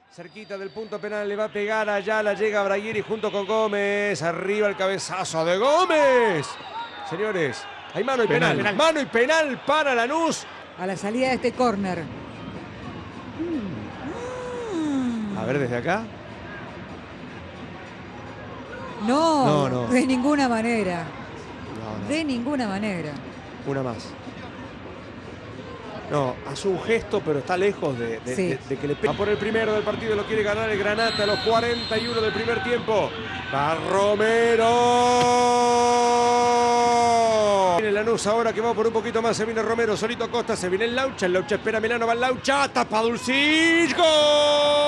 Cerquita del punto penal, le va a pegar allá, la llega Braguieri junto con Gómez. Arriba el cabezazo de Gómez. Señores, hay mano y penal. Mano y penal para Lanús. A la salida de este córner. A ver, desde acá. No, de ninguna manera. No. De ninguna manera. Una más. No, hace un gesto, pero está lejos de que le pegue. Va por el primero del partido, lo quiere ganar el Granata a los 41 del primer tiempo. Va Romero. Viene Lanús ahora que va por un poquito más. Se viene Romero, solito Costa, se viene el Laucha espera a Milano, va el Laucha, tapa Dulcich, ¡gol!